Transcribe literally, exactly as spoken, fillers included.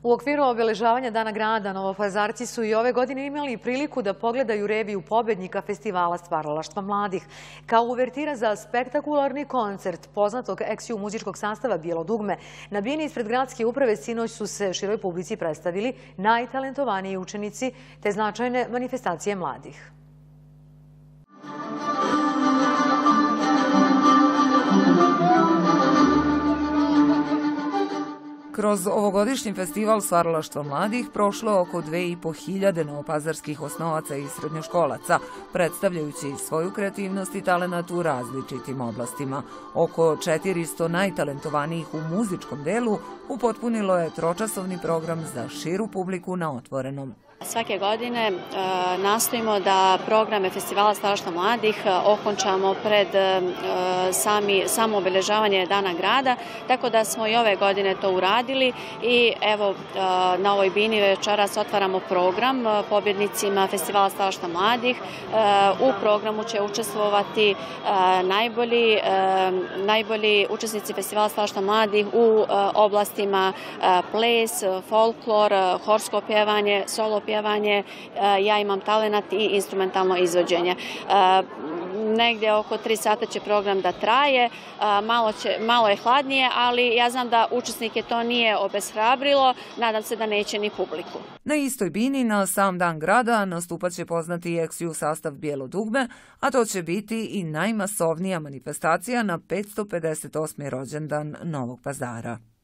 U okviru obeležavanja Dana grada Novopazarci su i ove godine imali priliku da pogledaju reviju pobednika festivala stvaralaštva mladih. Kao uvertira za spektakularni koncert poznatog ex-ju muzičkog sastava Bijelo dugme, na bini ispred gradske uprave sinoć su se široj publici predstavili najtalentovaniji učenici te značajne manifestacije mladih. Kroz ovogodišnji festival stvaralaštva mladih prošlo je oko dve i po hiljade novopazarskih osnovaca i srednjoškolaca, predstavljajući svoju kreativnost i talenat u različitim oblastima. Oko četiristo najtalentovanijih u muzičkom delu upotpunilo je tročasovni program za širu publiku na otvorenom. Svake godine nastojimo da programe Festivala stvaralaštva mladih okončamo pred samo obeležavanje Dana grada, tako da smo i ove godine to uradili i evo na ovoj bini večeras otvaramo program pobjednicima Festivala stvaralaštva mladih. U programu će učestvovati najbolji, najbolji učesnici Festivala stvaralaštva mladih u oblastima ples, folklor, horsko pjevanje, solo pjevanje, ja imam talenat i instrumentalno izvođenje. Negdje oko tri sata će program da traje, malo, će, malo je hladnije, ali ja znam da učesnike to nije obeshrabrilo, nadam se da neće ni publiku. Na istoj bini na sam dan grada nastupat će poznati ex-ju sastav Bijelo dugme, a to će biti i najmasovnija manifestacija na petsto pedeset osmi rođendan Novog Pazara.